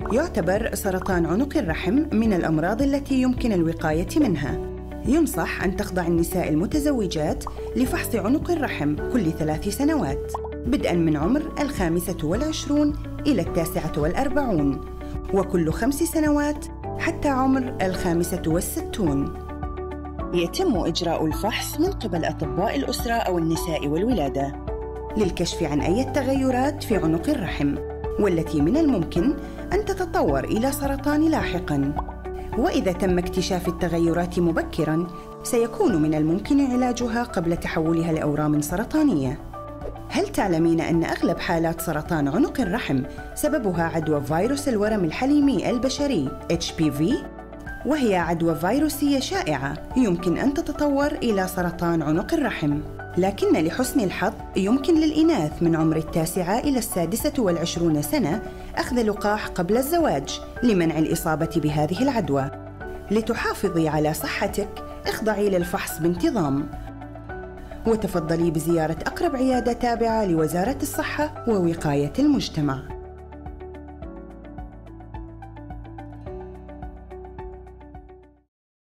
يعتبر سرطان عنق الرحم من الأمراض التي يمكن الوقاية منها. ينصح أن تخضع النساء المتزوجات لفحص عنق الرحم كل 3 سنوات، بدءاً من عمر 25 إلى 49، وكل 5 سنوات حتى عمر 65. يتم إجراء الفحص من قبل أطباء الأسرة أو النساء والولادة للكشف عن أي تغيرات في عنق الرحم، والتي من الممكن أن تتطور إلى سرطان لاحقاً. وإذا تم اكتشاف التغيرات مبكراً، سيكون من الممكن علاجها قبل تحولها لأورام سرطانية. هل تعلمين أن أغلب حالات سرطان عنق الرحم سببها عدوى فيروس الورم الحليمي البشري HPV؟ وهي عدوى فيروسية شائعة يمكن أن تتطور إلى سرطان عنق الرحم، لكن لحسن الحظ يمكن للإناث من عمر 9 إلى 26 سنة أخذ لقاح قبل الزواج لمنع الإصابة بهذه العدوى. لتحافظي على صحتك، اخضعي للفحص بانتظام، وتفضلي بزيارة أقرب عيادة تابعة لوزارة الصحة ووقاية المجتمع.